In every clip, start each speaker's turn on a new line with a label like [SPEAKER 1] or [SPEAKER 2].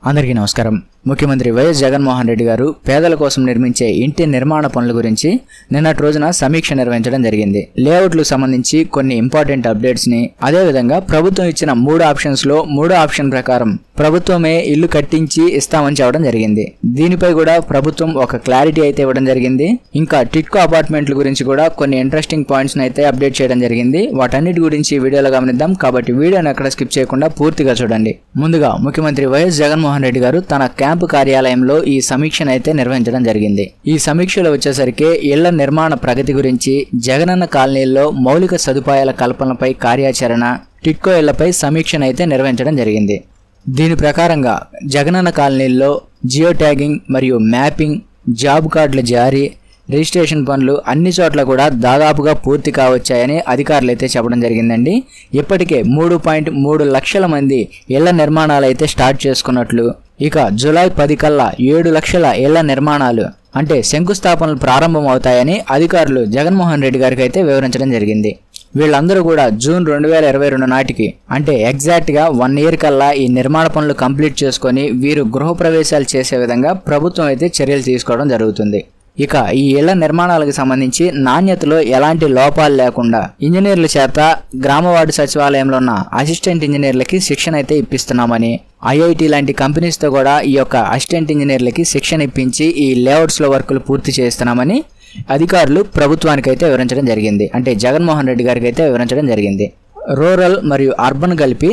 [SPEAKER 1] అందరికీ నమస్కారం। ముఖ్యమంత్రి వైఎస్ జగన్మోహన్ రెడ్డి గారు పేదల కోసం నిర్మించే ఇంటి నిర్మాణ పనుల గురించి నిన్నటి రోజున సమీక్ష నిర్వహించడం జరిగింది। లేఅవుట్లకు సంబంధించి కొన్ని ఇంపార్టెంట్ అప్డేట్స్ ని అదే విధంగా ప్రభుత్వం ఇచ్చిన 3 ఆప్షన్స్ లో 3వ ఆప్షన్ ప్రకారం ప్రభుత్వమే ఇల్లు కట్టించి ఇస్తామని చెప్పడం జరిగింది। దీనిపై కూడా ప్రభుత్వం ఒక క్లారిటీ అయితే ఇవ్వడం జరిగింది। ఇంకా టిట్కో అపార్ట్మెంట్ల గురించి కూడా కొన్ని ఇంట్రెస్టింగ్ పాయింట్స్ ని అయితే అప్డేట్ చేయడం జరిగింది। వాటన్నిటి గురించి వీడియోలో గమనిద్దాం కాబట్టి వీడియోని ఎక్కడ స్కిప్ చేయకుండా పూర్తిగా చూడండి। ముందుగా ముఖ్యమంత్రి వైఎస్ జగన్మోహన్ రెడ్డి గారు తన క్యాంపు కార్యాలయంలో ఈ సమీక్షను అయితే నిర్వహించడం జరిగింది। ఈ సమీక్షలో వచ్చేసరికి ఇళ్ల నిర్మాణ ప్రగతి గురించి, జగనన్న కాలనీల్లో మౌలిక సదుపాయాల కల్పనపై కార్యాచరణ, టిట్కో ఇళ్లపై సమీక్షను అయితే నిర్వహించడం జరిగింది। దీని ప్రకారంగా జగనన్న కాలనీల్లో జియో ట్యాగింగ్ మరియు మ్యాపింగ్, జాబ్ కార్డుల జారీ, రిజిస్ట్రేషన్ పనులు అన్ని చోట్ల కూడా దాదాపుగా పూర్తి కావచ్చాయని అధికారులు అయితే చెప్పడం జరిగిందండి। ఇప్పటికే 3.3 లక్షల మంది ఇళ్ల నిర్మాణాలు అయితే స్టార్ట్ చేసుకున్నట్లు, ఇక జూలై 10 కల్లా 7 లక్షల ఇళ్ల నిర్మాణాలు అంటే శంకుస్థాపనలు ప్రారంభం అవుతాయని అధికారులు జగన్మోహన్ రెడ్డి గారికి అయితే వివరించడం జరిగింది। వీళ్ళందరూ కూడా జూన్ 2022 నాటికి అంటే ఎగ్జాక్ట్ గా 1 ఇయర్ కల్లా ఈ నిర్మాణ పనులు కంప్లీట్ చేసుకొని వీరు గృహప్రవేశాలు చేసే విధంగా ప్రభుత్వం అయితే చర్యలు తీసుకోవడం జరుగుతుంది। ఇక ఈ ఇళ్ల నిర్మాణాలకు సంబంధించి నాణ్యతలో ఎలాంటి లోపాలు లేకుండా ఇంజనీర్ల చేత గ్రామ వార్డు సచివాలయంలో ఉన్న అసిస్టెంట్ ఇంజనీర్లకి శిక్షణ అయితే ఇప్పిస్తున్నామని, ఐఐటి లాంటి కంపెనీస్ తో కూడా ఈ యొక్క అసిస్టెంట్ ఇంజనీర్లకి శిక్షణ ఇప్పించి ఈ లేఅవుట్స్ లో వర్కులు పూర్తి చేస్తున్నామని అధికారులు ప్రభుత్వానికి అయితే వివరించడం జరిగింది। అంటే జగన్మోహన్ రెడ్డి గారికి అయితే వివరించడం జరిగింది। రూరల్ మరియు అర్బన్ కలిపి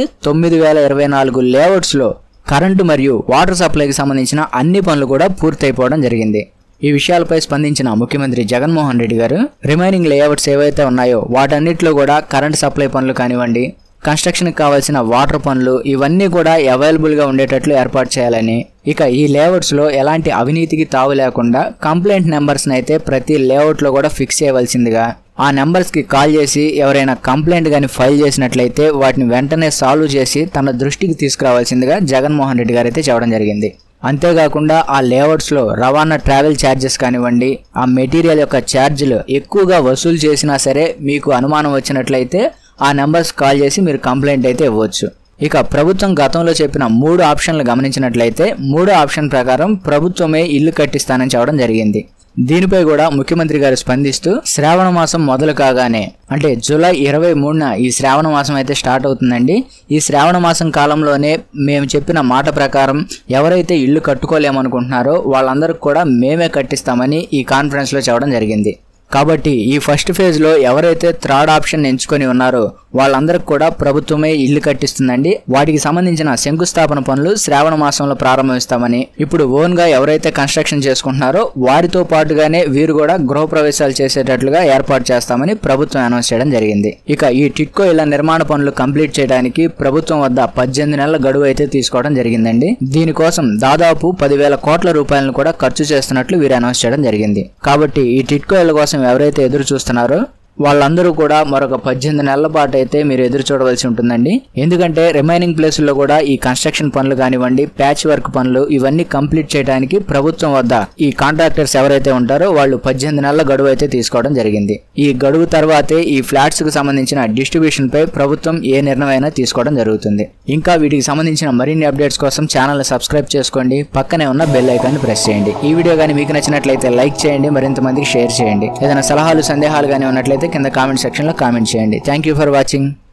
[SPEAKER 1] 9024 లేఅవుట్స్ లో కరెంటు మరియు వాటర్ సప్లైకి సంబంధించిన అన్ని పనులు కూడా పూర్తయిపోవడం జరిగింది। ఈ విషయాలపై స్పందించిన ముఖ్యమంత్రి జగన్మోహన్ రెడ్డి గారు రిమైనింగ్ లేఅవుట్స్ ఏవైతే ఉన్నాయో వాటన్నిటిలో కూడా కరెంట్ సప్లై పనులు కానివ్వండి, కన్స్ట్రక్షన్ కి కావాల్సిన వాటర్ పనులు ఇవన్నీ కూడా అవైలబుల్ గా ఉండేటట్లు ఏర్పాటు చేయాలని, ఇక ఈ లేఅవుట్స్ లో ఎలాంటి అవినీతికి తావు లేకుండా కంప్లైంట్ నెంబర్స్ అయితే ప్రతి లేఅవుట్ లో కూడా ఫిక్స్ చేయవలసిందిగా, ఆ నెంబర్స్ కి కాల్ చేసి ఎవరైనా కంప్లైంట్ గాని ఫైల్ చేసినట్లయితే వాటిని వెంటనే సాల్వ్ చేసి తన దృష్టికి తీసుకురావాల్సిందిగా జగన్మోహన్ రెడ్డి గారు అయితే చెప్పడం జరిగింది। అంతేకాకుండా ఆ లేఅవుట్స్ లో రవాణా ట్రావెల్ ఛార్జెస్ కానివ్వండి, ఆ మెటీరియల్ యొక్క ఛార్జీలు ఎక్కువగా వసూలు చేసినా సరే మీకు అనుమానం వచ్చినట్లయితే ఆ నెంబర్స్ కాల్ చేసి మీరు కంప్లైంట్ అయితే ఇవ్వచ్చు। ఇక ప్రభుత్వం గతంలో చెప్పిన 3 ఆప్షన్లు గమనించినట్లయితే 3వ ఆప్షన్ ప్రకారం ప్రభుత్వమే ఇల్లు కట్టిస్తానని చెప్పడం జరిగింది। దీనిపై కూడా ముఖ్యమంత్రి గారు స్పందిస్తూ శ్రావణ మాసం మొదలు కాగానే అంటే జూలై 23న ఈ శ్రావణ మాసం అయితే స్టార్ట్ అవుతుందండి। ఈ శ్రావణ మాసం కాలంలోనే మేము చెప్పిన మాట ప్రకారం ఎవరైతే ఇల్లు కట్టుకోలేమనుకుంటున్నారో వాళ్ళందరికీ కూడా మేమే కట్టిస్తామని ఈ కాన్ఫరెన్స్ లో చెప్పడం జరిగింది। కాబట్టి ఈ ఫస్ట్ ఫేజ్ లో ఎవరైతే థర్డ్ ఆప్షన్ ఎంచుకొని ఉన్నారో వాళ్ళందరికీ కూడా ప్రభుత్వమే ఇల్లు కట్టిస్తుందండి। వాటికి సంబంధించిన శంకుస్థాపన పనులు శ్రావణ మాసంలో ప్రారంభిస్తామని, ఇప్పుడు ఓన్ గా ఎవరైతే కన్స్ట్రక్షన్ చేసుకుంటున్నారో వారితో పాటుగానే వీరు కూడా గృహప్రవేశాలు చేసేటట్లుగా ఏర్పాటు చేస్తామని ప్రభుత్వం అనౌన్స్ చేయడం జరిగింది। ఇక ఈ టిట్కో ఇళ్ల నిర్మాణ పనులు కంప్లీట్ చేయడానికి ప్రభుత్వం వద్ద 18 నెలల గడువు అయితే తీసుకోవడం జరిగిందండి। దీనికోసం దాదాపు 10,000 కోట్ల రూపాయలను కూడా ఖర్చు చేస్తున్నట్లు వీరు అనౌన్స్ చేయడం జరిగింది। కాబట్టి ఈ టిట్కో ఇళ్ల కోసం ఎవరైతే ఎదురు చూస్తున్నారో వాళ్ళందరూ కూడా మరొక 18 నెలల పాటు అయితే మీరు ఎదురు చూడవలసి ఉంటుందండి। ఎందుకంటే రిమైనింగ్ ప్లేసుల్లో కూడా ఈ కన్స్ట్రక్షన్ పనులు కానివ్వండి, ప్యాచ్ వర్క్ పనులు ఇవన్నీ కంప్లీట్ చేయడానికి ప్రభుత్వం వద్ద ఈ కాంట్రాక్టర్స్ ఎవరైతే ఉంటారో వాళ్ళు 18 నెలల గడువు అయితే తీసుకోవడం జరిగింది। ఈ గడువు తర్వాతే ఈ ఫ్లాట్స్ కు సంబంధించిన డిస్ట్రిబ్యూషన్ పై ప్రభుత్వం ఏ నిర్ణయమైనా తీసుకోవడం జరుగుతుంది। ఇంకా వీటికి సంబంధించిన మరిన్ని అప్డేట్స్ కోసం ఛానల్ ని సబ్స్క్రైబ్ చేసుకోండి, పక్కనే ఉన్న బెల్ ఐకాన్ ని ప్రెస్ చేయండి। ఈ వీడియో కానీ మీకు నచ్చినట్లయితే లైక్ చేయండి, మరింత మందికి షేర్ చేయండి। ఏదైనా సలహాలు సందేహాలు కానీ ఉన్నట్లయితే కింద కామెంట్ సెక్షన్ లో కామెంట్ చేయండి। Thank you for watching.